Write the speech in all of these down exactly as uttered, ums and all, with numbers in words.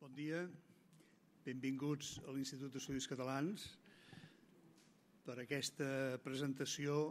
Bon dia, benvinguts a l'Institut d'Estudis Catalans per aquesta presentació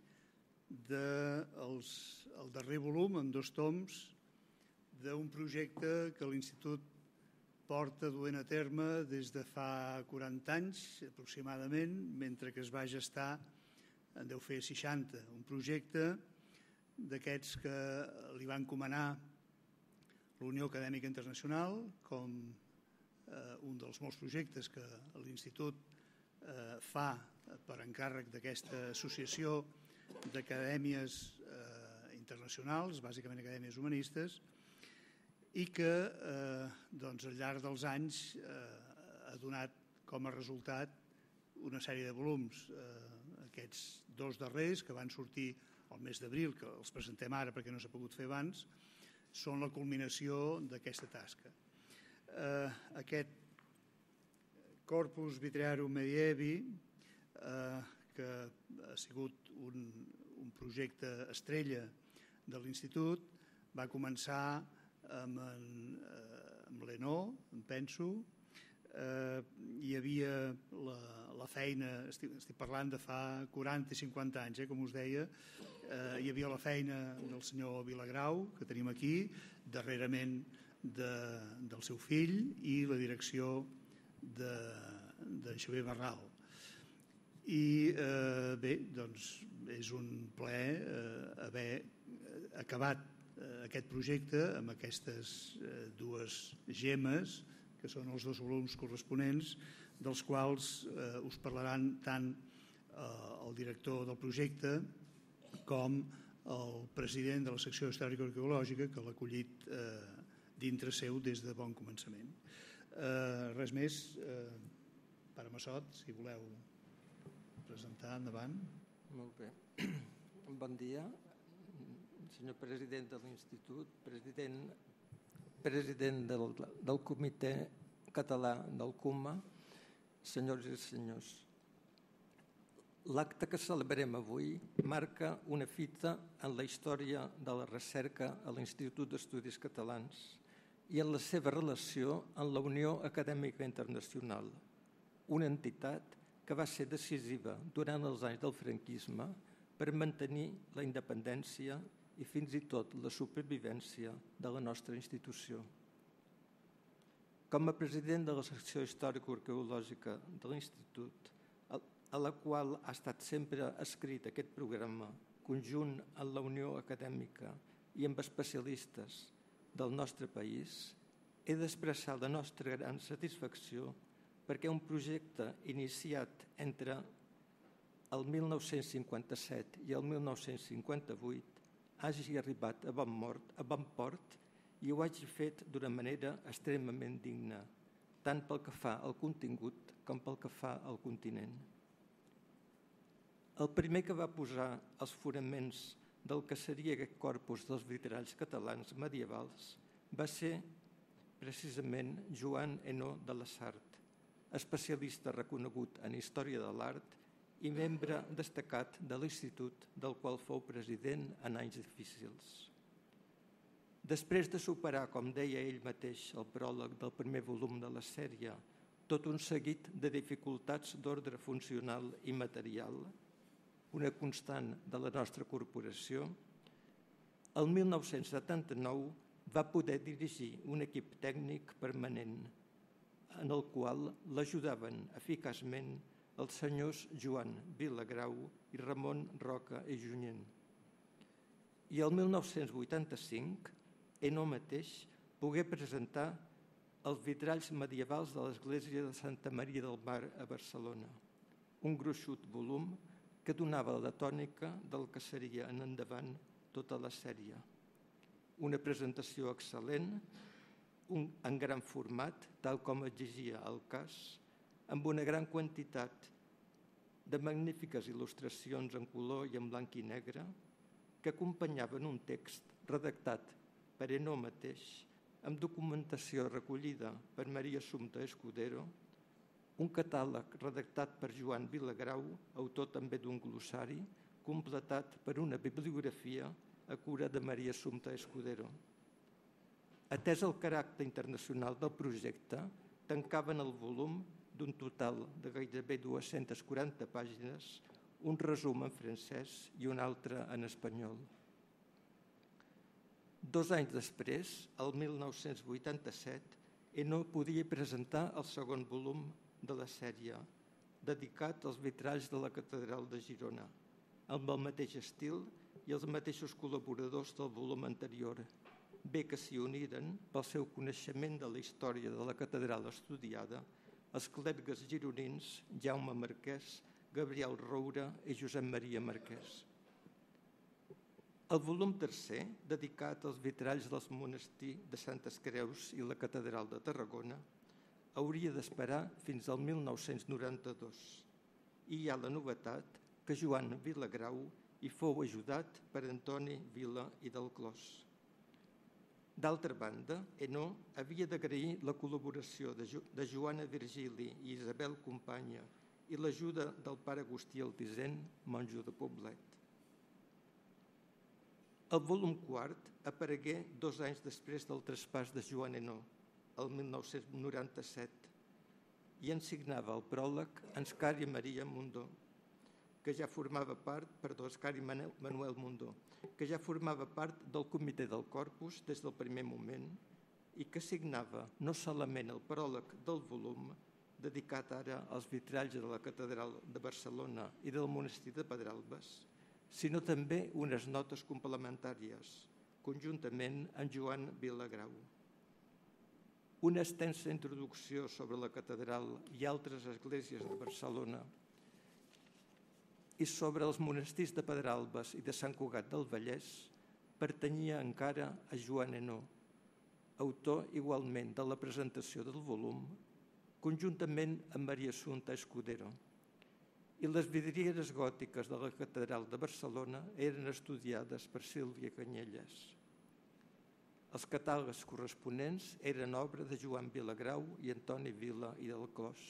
del darrer volum, en dos toms, d'un projecte que l'Institut porta duent a terme des de fa quaranta anys, aproximadament, mentre que es va gestar en deu fer seixanta. Un projecte d'aquests que li va encomanar l'Unió Acadèmica Internacional com un dels molts projectes que l'Institut fa per encàrrec d'aquesta associació d'acadèmies internacionals, bàsicament acadèmies humanistes, i que al llarg dels anys ha donat com a resultat una sèrie de volums. Aquests dos darrers, que van sortir el mes d'abril, que els presentem ara perquè no s'ha pogut fer abans, són la culminació d'aquesta tasca. Aquest Corpus Vitrearum Medievi, que ha sigut un projecte estrella de l'Institut, va començar amb l'Enó, em penso. Hi havia la feina, estic parlant de fa quaranta i cinquanta anys, com us deia, hi havia la feina del senyor Vilagrau, que tenim aquí, darrerament del seu fill, i la direcció de Xavier Barral. I bé, doncs és un plaer haver acabat aquest projecte amb aquestes dues gemmes, que són els dos volums corresponents, dels quals us parlaran tant el director del projecte com el president de la secció històrico-arqueològica, que l'ha acollit dintre seu des de bon començament. Res més, pare Massot, si voleu presentar, endavant. Molt bé. Bon dia, senyor president de l'Institut, president president del, del Comitè Català del CUMA, senyors i senyors. L'acte que celebrem avui marca una fita en la història de la recerca a l'Institut d'Estudis Catalans i en la seva relació amb la Unió Acadèmica Internacional, una entitat que va ser decisiva durant els anys del franquisme per mantenir la independència i fins i tot la supervivència de la nostra institució. Com a president de la secció històrico-arqueològica de l'Institut, a la qual ha estat sempre escrit aquest programa conjunt amb la Unió Acadèmica i amb especialistes del nostre país, he d'expressar la nostra gran satisfacció perquè un projecte iniciat entre el mil nou-cents cinquanta-set i el mil nou-cents cinquanta-vuit hagi arribat a bon, mort, a bon port i ho hagi fet d'una manera extremament digna, tant pel que fa al contingut com pel que fa al continent. El primer que va posar els fonaments del que seria aquest corpus dels vitralls catalans medievals va ser precisament Joan Enó de la Sart, especialista reconegut en història de l'art i membre destacat de l'Institut, del qual fou president en anys difícils. Després de superar, com deia ell mateix, el pròleg del primer volum de la sèrie, tot un seguit de dificultats d'ordre funcional i material, una constant de la nostra corporació, el mil nou-cents setanta-nou va poder dirigir un equip tècnic permanent, en el qual l'ajudaven eficaçment els senyors Joan Vilagrau i Ramon Roca i Junyent. I el mil nou-cents vuitanta-cinc, Enó mateix pogué presentar els vitralls medievals de l'església de Santa Maria del Mar a Barcelona, un gruixut volum que donava la tònica del que seria en endavant tota la sèrie. Una presentació excel·lent, en gran format, tal com exigia el cas, amb una gran quantitat de magnífiques il·lustracions en color i en blanc i negre que acompanyaven un text redactat per Enó mateix, amb documentació recollida per Maria Assumpta Escudero, un catàleg redactat per Joan Vilagrau, autor també d'un glossari, completat per una bibliografia a cura de Maria Assumpta Escudero. Atès el caràcter internacional del projecte, tancaven el volum d'un total de gairebé dues-centes quaranta pàgines, un resum en francès i un altre en espanyol. Dos anys després, el mil nou-cents vuitanta-set, Hainaut podia presentar el segon volum de la sèrie, dedicat als vitralls de la Catedral de Girona, amb el mateix estil i els mateixos col·laboradors del volum anterior, bé que s'hi uniren pel seu coneixement de la història de la catedral estudiada els clergues gironins Jaume Marquès, Gabriel Roura i Josep Maria Marquès. El volum tercer, dedicat als vitralls del monestir de Santes Creus i la Catedral de Tarragona, hauria d'esperar fins al mil nou-cents noranta-dos. I hi ha la novetat que Joan Vilagrau hi fou ajudat per Antoni Vila i del Clos. D'altra banda, Hainaut havia d'agrair la col·laboració de Joana Virgili i Isabel Companya i l'ajuda del pare Agustí Altisent, monjo de Poblet. El volum quart aparegué dos anys després del traspàs de Joan Hainaut, el mil nou-cents noranta-set, i en signava el pròleg Enscari Maria Mundó, que ja formava part, perdó, Enscari Manuel Mundó, que ja formava part del comitè del Corpus des del primer moment i que signava no solament el pròleg del volum, dedicat ara als vitralls de la Catedral de Barcelona i del monestir de Pedralbes, sinó també unes notes complementàries, conjuntament amb Joan Vilagrau. Una extensa introducció sobre la catedral i altres esglésies de Barcelona i sobre els monestirs de Pedralbes i de Sant Cugat del Vallès pertanyia encara a Joan Hainaut, autor igualment de la presentació del volum, conjuntament amb Maria Assumpta Escudero. I les vidrieres gòtiques de la Catedral de Barcelona eren estudiades per Sílvia Canyelles. Els catàlegs corresponents eren obra de Joan Vilagrau i Antoni Vila i del Clos.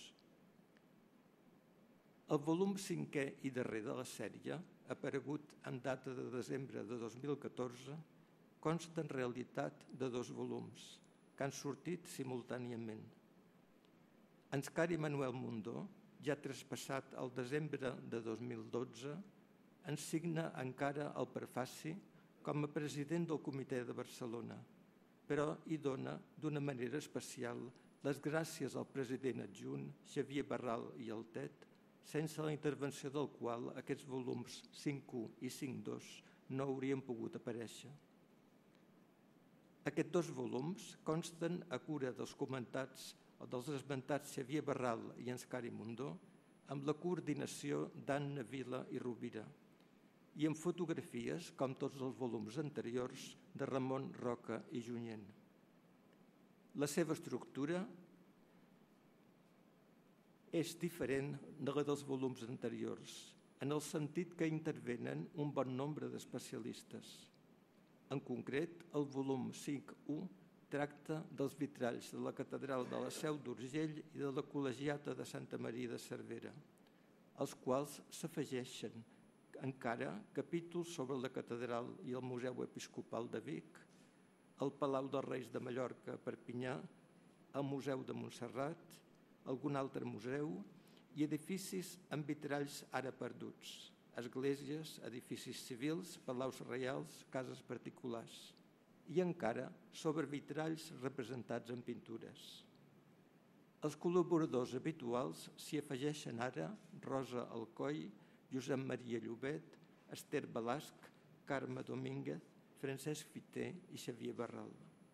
El volum cinquè i darrer de la sèrie, aparegut en data de desembre de dos mil catorze, consta en realitat de dos volums, que han sortit simultàniament. Enscari Manuel Mundó, ja traspassat el desembre de dos mil dotze, ens signa encara el prefaci com a president del Comitè de Barcelona, però hi dona d'una manera especial les gràcies al president adjunt Xavier Barral i Altet, sense la intervenció del qual aquests volums cinc u i cinc dos no haurien pogut aparèixer. Aquests dos volums consten a cura dels comentats o dels esmentats Xavier Barral i Enscari Mundó, amb la coordinació d'Anna Vila i Rovira, i amb fotografies, com tots els volums anteriors, de Ramon Roca i Junyent. La seva estructura és diferent de la dels volums anteriors, en el sentit que intervenen un bon nombre d'especialistes. En concret, el volum cinc u tracta dels vitralls de la Catedral de la Seu d'Urgell i de la Col·legiata de Santa Maria de Cervera, als quals s'afegeixen encara capítols sobre la Catedral i el Museu Episcopal de Vic, el Palau dels Reis de Mallorca a Perpinyà, el Museu de Montserrat, algun altre museu i edificis amb vitralls ara perduts, esglésies, edificis civils, palaus reials, cases particulars, i encara sobre vitralls representats en pintures. Els col·laboradors habituals s'hi afegeixen ara Rosa Alcoi, Josep Maria Llobet, Esther Balasc, Carme Domínguez, Francesc Fiter i Xavier Barral.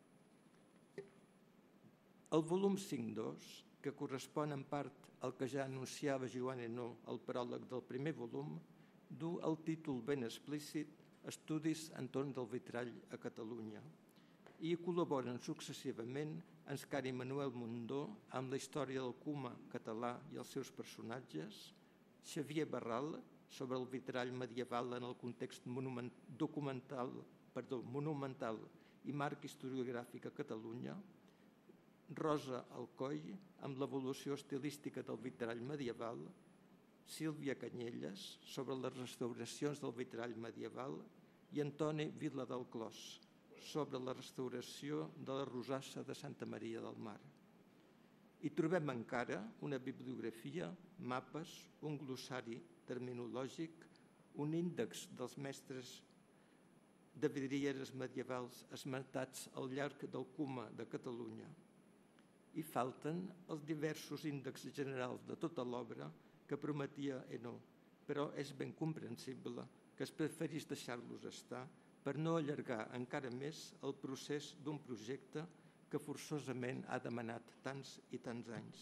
El volum cinc dos, que correspon en part al que ja anunciava Joan Hainaut al pròleg del primer volum, du el títol ben explícit Estudis entorn del vitrall a Catalunya, i hi col·laboren successivament Enscari Manuel Mundó amb la història del cuma català i els seus personatges, Xavier Barral sobre el vitrall medieval en el context documental, perdó, monumental i marc historiogràfic a Catalunya, Rosa Alcoi amb l'evolució estilística del vitrall medieval, Sílvia Canyelles sobre les restauracions del vitrall medieval i Antoni Vila del Clos, sobre la restauració de la rosassa de Santa Maria del Mar. Hi trobem encara una bibliografia, mapes, un glossari terminològic, un índex dels mestres de vidrieres medievals esmentats al llarg del C U M A de Catalunya. Hi falten els diversos índexs generals de tota l'obra que prometia Hainaut, però és ben comprensible que es preferís deixar-los estar per no allargar encara més el procés d'un projecte que forçosament ha demanat tants i tants anys.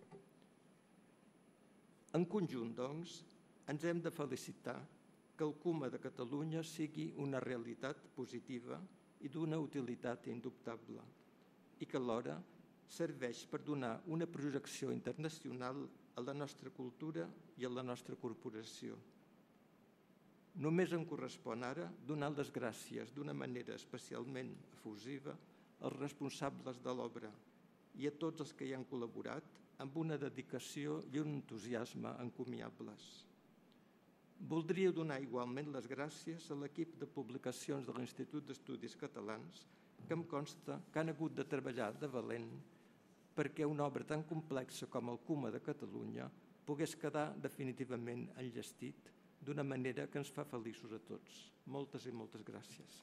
En conjunt, doncs, ens hem de felicitar que el C U M A de Catalunya sigui una realitat positiva i d'una utilitat indubtable i que alhora serveix per donar una projecció internacional a la nostra cultura i a la nostra corporació. Només em correspon ara donar les gràcies d'una manera especialment efusiva als responsables de l'obra i a tots els que hi han col·laborat amb una dedicació i un entusiasme encomiables. Voldria donar igualment les gràcies a l'equip de publicacions de l'Institut d'Estudis Catalans que em consta que han hagut de treballar de valent perquè una obra tan complexa com el C U M A de Catalunya pogués quedar definitivament enllestit d'una manera que ens fa feliços a tots. Moltes i moltes gràcies.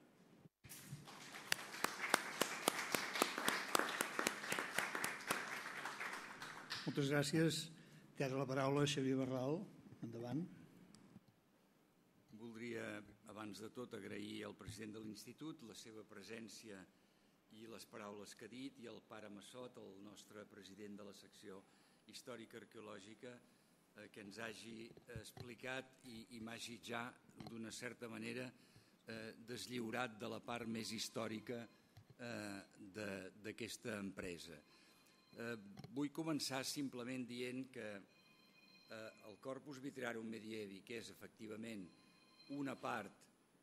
Moltes gràcies. Té ara la paraula Xavier Barral. Endavant. Voldria, abans de tot, agrair al president de l'Institut la seva presència i les paraules que ha dit, i al pare Massot, el nostre president de la secció històrica arqueològica, eh, que ens hagi explicat i, i m'hagi ja, d'una certa manera, eh, deslliurat de la part més històrica eh, d'aquesta empresa. Eh, vull començar simplement dient que eh, el Corpus Vitriarum Medievi, que és efectivament una part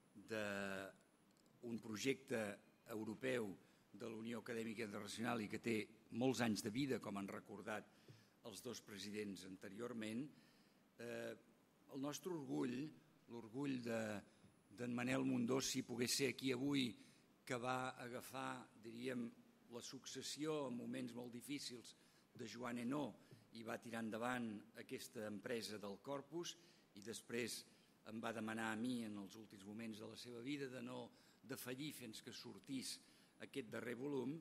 d'un projecte europeu de la Unió Acadèmica Internacional i que té molts anys de vida, com han recordat els dos presidents anteriorment, eh, el nostre orgull, l'orgull d'en Manel Mundó, si pogués ser aquí avui, que va agafar, diríem, la successió en moments molt difícils de Joan Hainaut i va tirar endavant aquesta empresa del Corpus, i després em va demanar a mi en els últims moments de la seva vida de no defallir fins que sortís aquest darrer volum.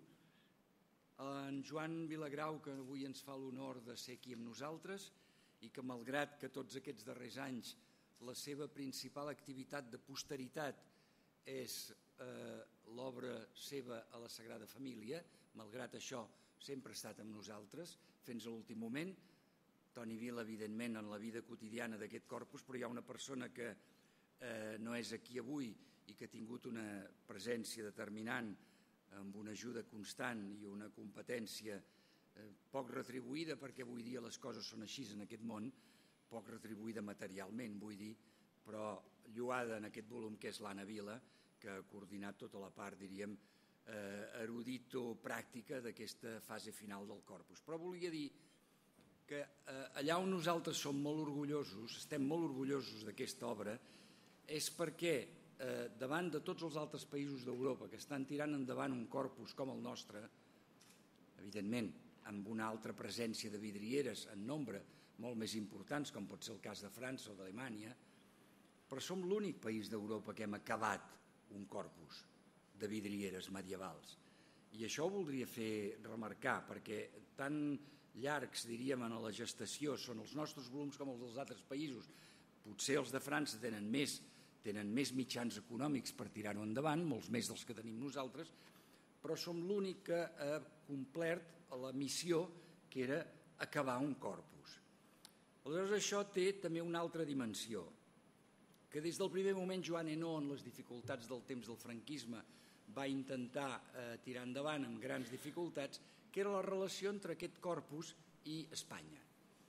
En Joan Vilagrau, que avui ens fa l'honor de ser aquí amb nosaltres i que, malgrat que tots aquests darrers anys la seva principal activitat de posteritat és eh, l'obra seva a la Sagrada Família, malgrat això sempre ha estat amb nosaltres fins a l'últim moment. Toni Vila, evidentment, en la vida quotidiana d'aquest corpus, però hi ha una persona que eh, no és aquí avui i que ha tingut una presència determinant amb una ajuda constant i una competència eh, poc retribuïda, perquè avui dia les coses són així en aquest món, poc retribuïda materialment, vull dir, però lloada en aquest volum, que és l'Anna Vila, que ha coordinat tota la part, diríem, eh, erudito-pràctica d'aquesta fase final del corpus. Però volia dir que eh, allà on nosaltres som molt orgullosos, estem molt orgullosos d'aquesta obra, és perquè eh, davant de tots els altres països d'Europa que estan tirant endavant un corpus com el nostre, evidentment amb una altra presència de vidrieres en nombre molt més importants, com pot ser el cas de França o d'Alemanya, però som l'únic país d'Europa que hem acabat un corpus de vidrieres medievals. I això ho voldria fer remarcar, perquè tan llargs, diríem, en la gestació són els nostres volums com els dels altres països. Potser els de França tenen més, tenen més mitjans econòmics per tirar-ho endavant, molts més dels que tenim nosaltres, però som l'únic que ha complert la missió que era acabar un corpus. Aleshores, això té també una altra dimensió, que des del primer moment Joan Hainaut, en les dificultats del temps del franquisme, va intentar eh, tirar endavant amb grans dificultats, que era la relació entre aquest corpus i Espanya.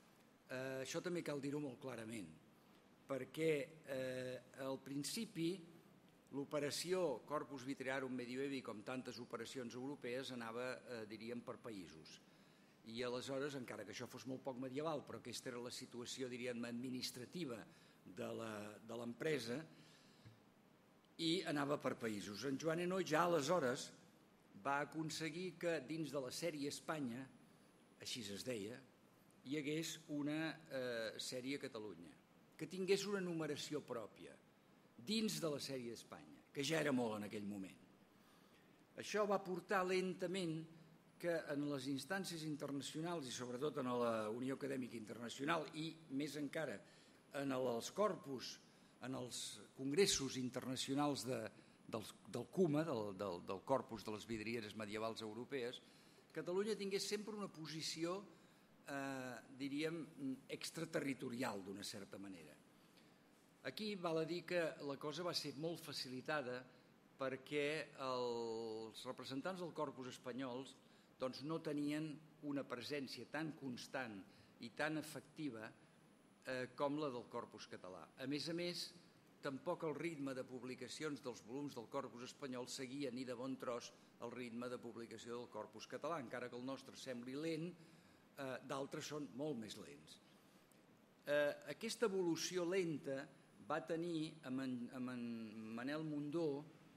Eh, això també cal dir-ho molt clarament, perquè eh, al principi l'operació Corpus Vitriarum Medioevi, com tantes operacions europees, anava, eh, diríem, per països. I aleshores, encara que això fos molt poc medieval, però aquesta era la situació, diríem, administrativa de l'empresa, i anava per països. En Joan Henó ja aleshores va aconseguir que dins de la sèrie Espanya, així es deia, hi hagués una eh, sèrie Catalunya, que tingués una numeració pròpia dins de la sèrie Espanya, que ja era molt en aquell moment. Això va portar lentament que en les instàncies internacionals i sobretot en la Unió Acadèmica Internacional i més encara en els corpus, en els congressos internacionals de, del, del CUMA, del, del, del Corpus de les Vidrieres Medievals Europees, Catalunya tingués sempre una posició, eh, diríem, extraterritorial d'una certa manera. Aquí val a dir que la cosa va ser molt facilitada perquè els representants del corpus espanyols doncs, no tenien una presència tan constant i tan efectiva eh, com la del corpus català. A més a més, tampoc el ritme de publicacions dels volums del corpus espanyol seguia ni de bon tros el ritme de publicació del corpus català, encara que el nostre sembli lent, eh, d'altres són molt més lents. Eh, aquesta evolució lenta va tenir amb en, amb en Manel Mundó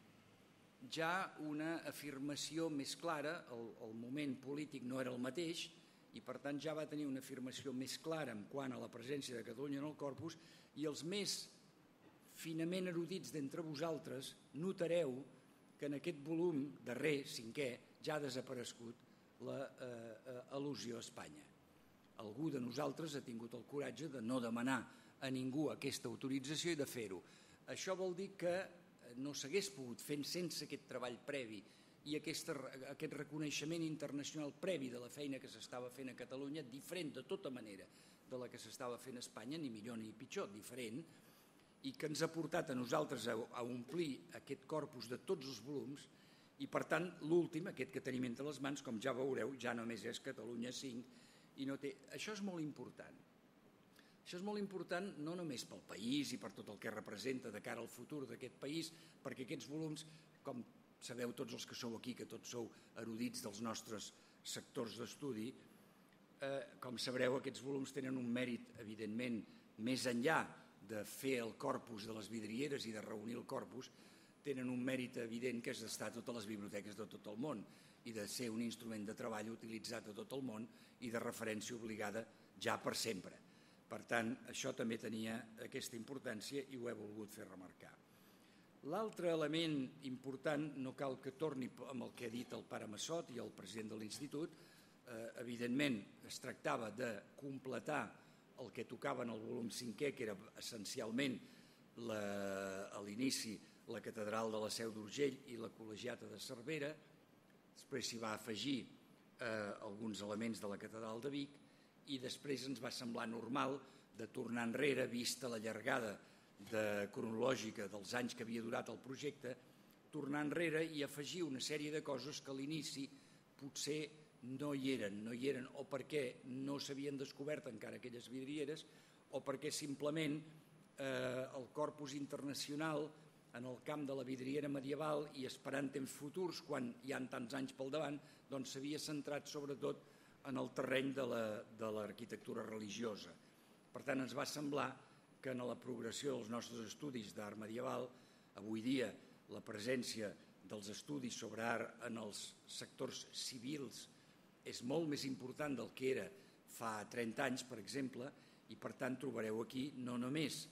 ja una afirmació més clara, el, el moment polític no era el mateix i per tant ja va tenir una afirmació més clara en quant a la presència de Catalunya en el corpus i els més finament erudits d'entre vosaltres notareu que en aquest volum darrer, cinquè, ja ha desaparegut la eh, al·lusió a Espanya. Algú de nosaltres ha tingut el coratge de no demanar a ningú aquesta autorització i de fer-ho. Això vol dir que no s'hagués pogut fer sense aquest treball previ i aquesta, aquest reconeixement internacional previ de la feina que s'estava fent a Catalunya, diferent de tota manera de la que s'estava fent a Espanya, ni millor ni pitjor, diferent, i que ens ha portat a nosaltres a, a omplir aquest corpus de tots els volums i, per tant, l'últim, aquest que tenim entre les mans, com ja veureu, ja només és Catalunya cinc i no té... Això és molt important. Això és molt important no només pel país i per tot el que representa de cara al futur d'aquest país, perquè aquests volums, com sabeu tots els que sou aquí, que tots sou erudits dels nostres sectors d'estudi, eh, com sabreu, aquests volums tenen un mèrit, evidentment, més enllà de fer el corpus de les vidrieres i de reunir el corpus, tenen un mèrit evident que és d'estar a totes les biblioteques de tot el món i de ser un instrument de treball utilitzat a tot el món i de referència obligada ja per sempre. Per tant, això també tenia aquesta importància i ho he volgut fer remarcar. L'altre element important, no cal que torni amb el que ha dit el pare Massot i el president de l'Institut, eh, evidentment es tractava de completar el que tocava en el volum cinquè, que era essencialment la, a l'inici la catedral de la Seu d'Urgell i la col·legiata de Cervera, després s'hi va afegir eh, alguns elements de la catedral de Vic, i després ens va semblar normal de tornar enrere, vista la llargada de cronològica dels anys que havia durat el projecte, tornar enrere i afegir una sèrie de coses que a l'inici potser no hi eren, no hi eren o perquè no s'havien descobert encara aquelles vidrieres o perquè simplement eh, el corpus internacional en el camp de la vidriera medieval i esperant temps futurs, quan hi ha tants anys pel davant, doncs s'havia centrat sobretot en el terreny de l'arquitectura religiosa. Per tant, ens va semblar que en la progressió dels nostres estudis d'art medieval, avui dia la presència dels estudis sobre art en els sectors civils és molt més important del que era fa trenta anys, per exemple, i per tant trobareu aquí no només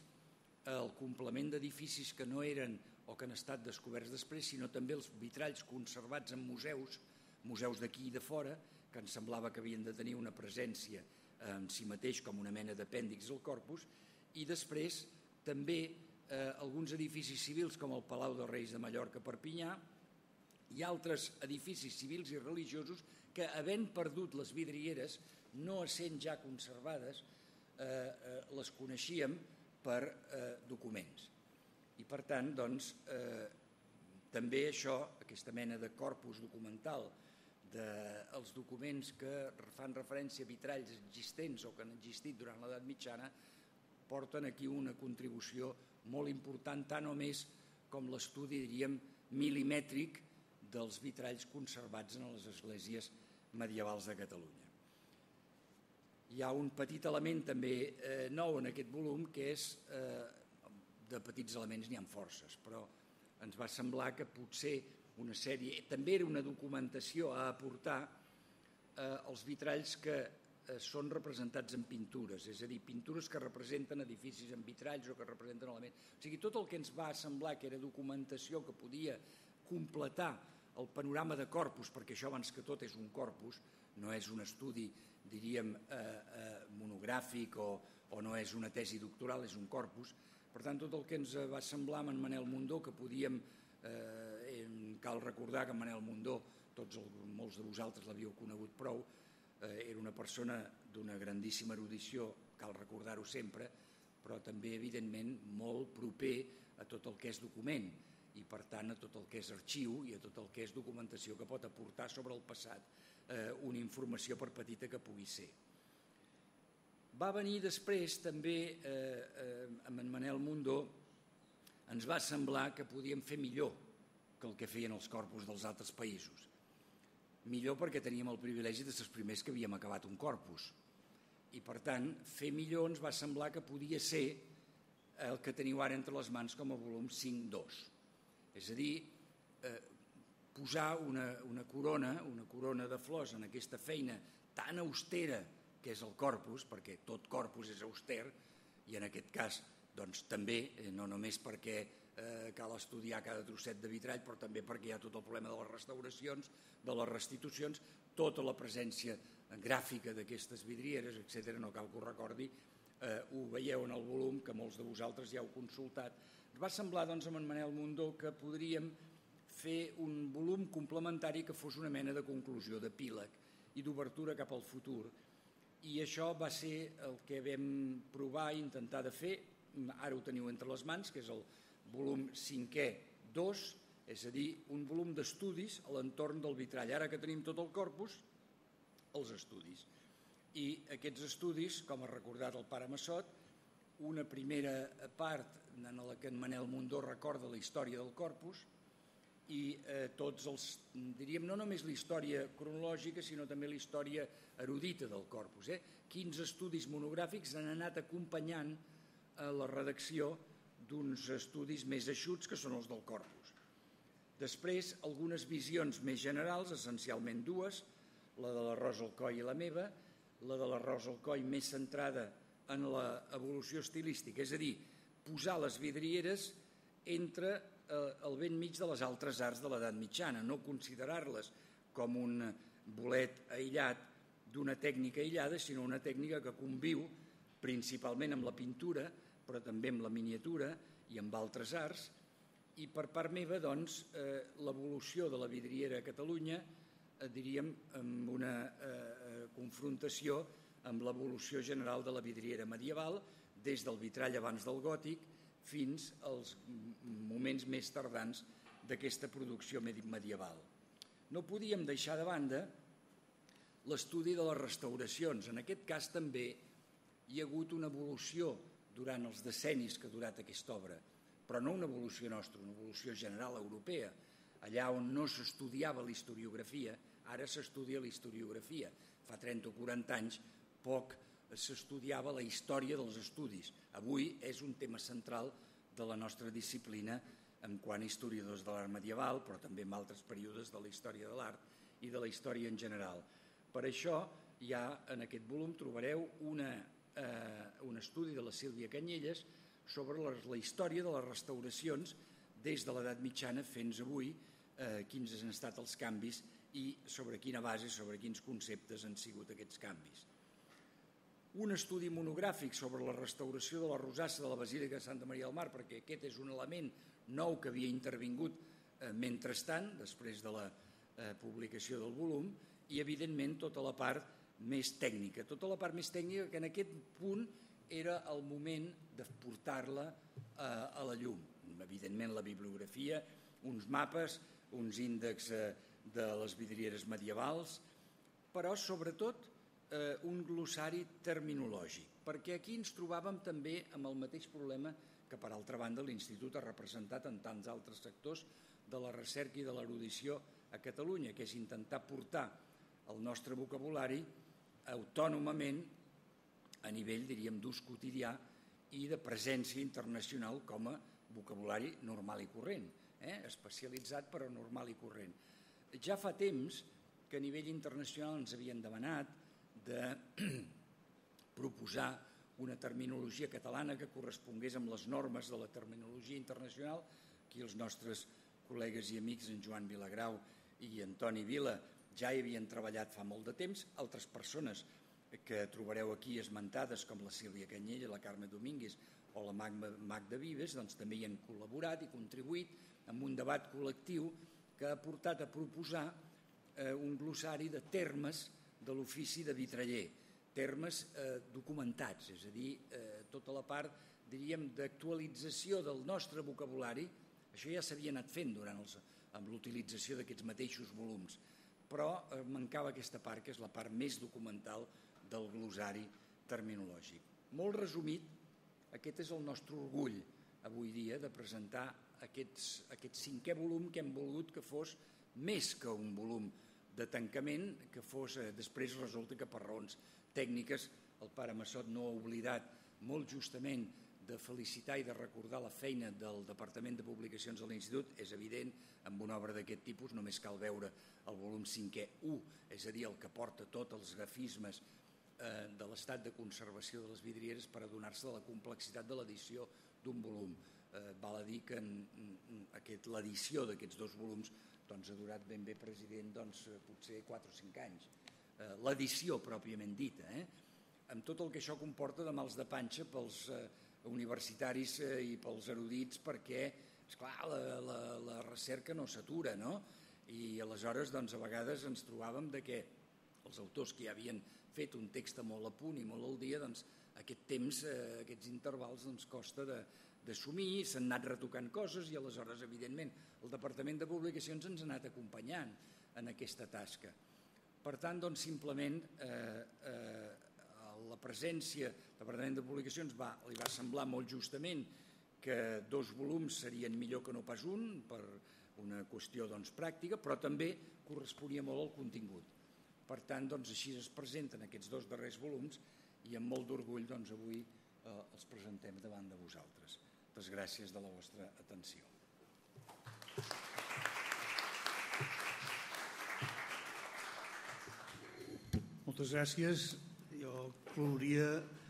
el complement d'edificis que no eren o que han estat descoberts després, sinó també els vitralls conservats en museus, museus d'aquí i de fora, que ens semblava que havien de tenir una presència en si mateix com una mena d'apèndix al corpus, i després també eh, alguns edificis civils com el Palau dels Reis de Mallorca a Perpinyà i altres edificis civils i religiosos que, havent perdut les vidrieres, no essent ja conservades, eh, eh, les coneixíem per eh, documents. I per tant, doncs, eh, també això, aquesta mena de corpus documental dels documents que fan referència a vitralls existents o que han existit durant l'edat mitjana porten aquí una contribució molt important, tant o més com l'estudi, diríem, milimètric dels vitralls conservats en les esglésies medievals de Catalunya. Hi ha un petit element també eh, nou en aquest volum, que és, eh, de petits elements n'hi ha forces, però ens va semblar que potser una sèrie, també era una documentació a aportar eh, els vitralls que eh, són representats en pintures, és a dir, pintures que representen edificis en vitralls o que representen elements. O sigui, tot el que ens va semblar que era documentació que podia completar el panorama de corpus, perquè això abans que tot és un corpus, no és un estudi, diríem, eh, eh, monogràfic o, o no és una tesi doctoral, és un corpus. Per tant, tot el que ens va semblar amb en Manel Mundó, que podíem, eh, cal recordar que en Manel Mundó, tots el, molts de vosaltres l'havíeu conegut prou, eh, era una persona d'una grandíssima erudició, cal recordar-ho sempre, però també, evidentment, molt proper a tot el que és document i, per tant, a tot el que és arxiu i a tot el que és documentació que pot aportar sobre el passat eh, una informació per petita que pugui ser. Va venir després també, eh, eh, amb en Manel Mundó, ens va semblar que podíem fer millor que el que feien els corpus dels altres països. Millor perquè teníem el privilegi de ser els primers que havíem acabat un corpus. I, per tant, fer millor ens va semblar que podia ser el que teniu ara entre les mans com a volum cinc dos. És a dir, eh, posar una, una corona, una corona de flors en aquesta feina tan austera que és el corpus, perquè tot corpus és auster, i en aquest cas doncs, també, eh, no només perquè eh, cal estudiar cada trosset de vitrall, però també perquè hi ha tot el problema de les restauracions, de les restitucions, tota la presència gràfica d'aquestes vidrieres, etcètera. No cal que ho recordi, eh, ho veieu en el volum, que molts de vosaltres ja heu consultat. Ens va semblar, doncs, amb en Manel Mundó, que podríem fer un volum complementari que fos una mena de conclusió, d'epíleg i d'obertura cap al futur. I això va ser el que vam provar i intentar de fer, ara ho teniu entre les mans, que és el volum cinquè dos, és a dir, un volum d'estudis a l'entorn del vitrall. Ara que tenim tot el corpus, els estudis. I aquests estudis, com ha recordat el pare Massot, una primera part en la que en Manel Mundó recorda la història del corpus i eh, tots els, diríem, no només la història cronològica, sinó també la història erudita del corpus. Eh? quinze estudis monogràfics han anat acompanyant eh, la redacció d'uns estudis més eixuts, que són els del corpus. Després, algunes visions més generals, essencialment dues, la de la Rosa Alcoy i la meva, la de la Rosa Alcoy més centrada en l'evolució estilística, és a dir, posar les vidrieres entre el ben mig de les altres arts de l'edat mitjana, no considerar-les com un bolet aïllat d'una tècnica aïllada, sinó una tècnica que conviu principalment amb la pintura, però també amb la miniatura i amb altres arts, i per part meva, doncs, eh, l'evolució de la vidriera a Catalunya, eh, diríem, amb una eh, confrontació amb l'evolució general de la vidriera medieval, des del vitrall abans del gòtic, fins als moments més tardans d'aquesta producció medieval. No podíem deixar de banda l'estudi de les restauracions. En aquest cas també hi ha hagut una evolució durant els decennis que ha durat aquesta obra, però no una evolució nostra, una evolució general europea. Allà on no s'estudiava la historiografia, ara s'estudia la historiografia. Fa trenta o quaranta anys poc s'estudiava la història dels estudis. Avui és un tema central de la nostra disciplina en quant a historiadors de l'art medieval, però també en altres períodes de la història de l'art i de la història en general. Per això, ja en aquest volum trobareu una, eh, un estudi de la Sílvia Canyelles sobre la, la història de les restauracions des de l'edat mitjana fins avui, eh, quins han estat els canvis i sobre quina base, sobre quins conceptes han sigut aquests canvis. Un estudi monogràfic sobre la restauració de la rosassa de la Basílica de Santa Maria del Mar, perquè aquest és un element nou que havia intervingut eh, mentrestant, després de la eh, publicació del volum, i evidentment tota la part més tècnica. Tota la part més tècnica que en aquest punt era el moment de portar-la eh, a la llum. Evidentment la bibliografia, uns mapes, uns índexs eh, de les vidrieres medievals, però sobretot Eh, un glossari terminològic, perquè aquí ens trobàvem també amb el mateix problema que, per altra banda, l'Institut ha representat en tants altres sectors de la recerca i de l'erudició a Catalunya, que és intentar portar el nostre vocabulari autònomament a nivell, diríem, d'ús quotidià i de presència internacional com a vocabulari normal i corrent. eh? especialitzat però normal i corrent. Ja fa temps que a nivell internacional ens havien demanat de proposar una terminologia catalana que correspongués amb les normes de la terminologia internacional. Aquí els nostres col·legues i amics, en Joan Vilagrau i Antoni Vila, ja hi havien treballat fa molt de temps. Altres persones que trobareu aquí esmentades, com la Sílvia Canyella, la Carme Domínguez o la Magda Vives, doncs també hi han col·laborat i contribuït en un debat col·lectiu que ha portat a proposar eh, un glossari de termes de l'ofici de vitraller, termes eh, documentats, és a dir, eh, tota la part, diríem, d'actualització del nostre vocabulari. Això ja s'havia anat fent durant els, amb l'utilització d'aquests mateixos volums, però eh, mancava aquesta part, que és la part més documental del glossari terminològic. Molt resumit, aquest és el nostre orgull avui dia de presentar aquests, aquest cinquè volum que hem volgut que fos més que un volum de tancament, que fos, eh, després resulta que per raons tècniques el pare Massot no ha oblidat molt justament de felicitar i de recordar la feina del Departament de Publicacions de l'Institut. És evident, amb una obra d'aquest tipus només cal veure el volum cinquè u, és a dir, el que porta tots els grafismes eh, de l'estat de conservació de les vidrieres per adonar-se de la complexitat de l'edició d'un volum. Eh, val a dir que en, en, aquest, l'edició d'aquests dos volums doncs, ha durat ben bé, president, doncs, potser quatre o cinc anys. Eh, l'edició pròpiament dita, eh? amb tot el que això comporta de mals de panxa pels eh, universitaris eh, i pels erudits, perquè, esclar, la, la, la recerca no s'atura, no? I aleshores, doncs, a vegades ens trobàvem de que els autors que ja havien fet un text molt a punt i molt al dia, doncs, aquest temps, eh, aquests intervals, doncs, costa de, d'assumir, s'han anat retocant coses i aleshores, evidentment, el Departament de Publicacions ens ha anat acompanyant en aquesta tasca. Per tant, doncs, simplement eh, eh, la presència del Departament de Publicacions va, li va semblar molt justament que dos volums serien millor que no pas un, per una qüestió doncs, pràctica, però també corresponia molt al contingut. Per tant, doncs, així es presenten aquests dos darrers volums i amb molt d'orgull doncs, avui eh, els presentem davant de vosaltres. Moltes gràcies de la vostra atenció. Moltes gràcies. Jo clouria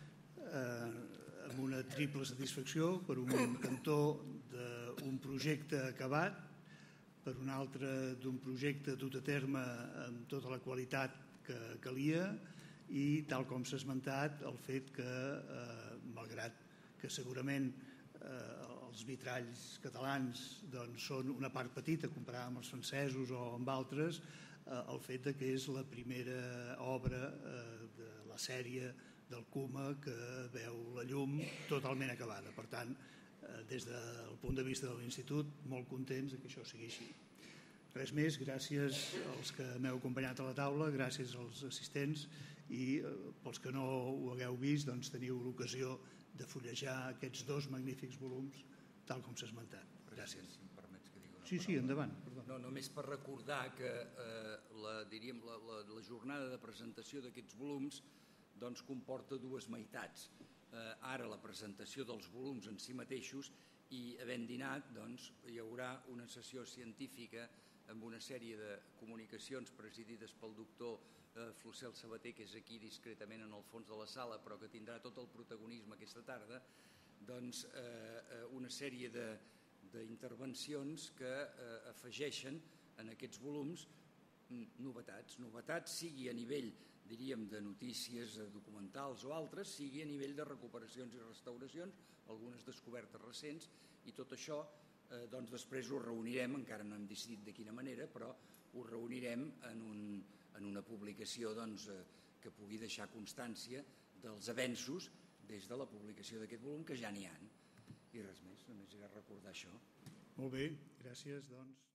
eh, amb una triple satisfacció, per un cantó d'un projecte acabat, per un altre d'un projecte dut a terme amb tota la qualitat que calia i, tal com s'ha esmentat, el fet que, eh, malgrat que segurament eh, els vitralls catalans doncs, són una part petita comparada amb els francesos o amb altres, el fet que és la primera obra de la sèrie del Cuma que veu la llum totalment acabada. Per tant, des del punt de vista de l'Institut, molt contents que això sigui així. Res més, gràcies als que m'heu acompanyat a la taula, gràcies als assistents i pels que no ho hagueu vist, doncs teniu l'ocasió de fullejar aquests dos magnífics volums, tal com s'ha esmentat. Gràcies. Sí, sí, endavant. No, només per recordar que eh, la, diríem, la, la, la jornada de presentació d'aquests volums doncs, comporta dues meitats. Eh, ara la presentació dels volums en si mateixos i havent dinat doncs, hi haurà una sessió científica amb una sèrie de comunicacions presidides pel doctor eh, Flocel Sabater, que és aquí discretament en el fons de la sala, però que tindrà tot el protagonisme aquesta tarda, doncs, eh, una sèrie de d'intervencions que eh, afegeixen en aquests volums novetats. Novetats sigui a nivell, diríem, de notícies documentals o altres, sigui a nivell de recuperacions i restauracions, algunes descobertes recents, i tot això eh, doncs després ho reunirem, encara no hem decidit de quina manera, però ho reunirem en, un, en una publicació doncs, eh, que pugui deixar constància dels avenços des de la publicació d'aquest volum, que ja n'hi ha. I res més, només era recordar això. Molt bé, gràcies, doncs.